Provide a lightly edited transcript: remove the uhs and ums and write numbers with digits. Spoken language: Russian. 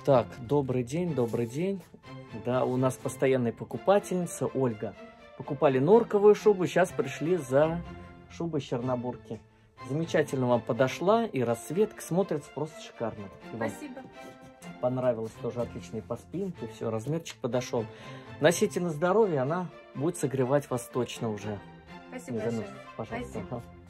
Так, добрый день, добрый день. Да, у нас постоянная покупательница Ольга. Покупали норковую шубу, сейчас пришли за шубой Чернобурки. Замечательно вам подошла, и расцветка смотрится просто шикарно. Спасибо. Понравилось тоже, отличный по спинке, все, размерчик подошел. Носите на здоровье, она будет согревать вас точно уже. Спасибо большое. Пожалуйста. Спасибо.